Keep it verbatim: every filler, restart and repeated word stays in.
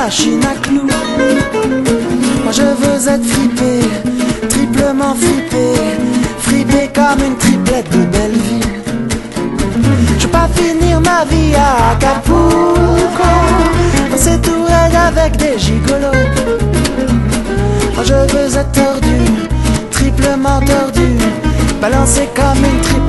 machine à clous. Moi je veux être fripé, triplement fripé, fripé comme une triplette de Belleville. Je veux pas finir ma vie à Acapulco, danser tout raide avec des gigolos. Moi je veux être tordu, triplement tordu, balancé comme une triplette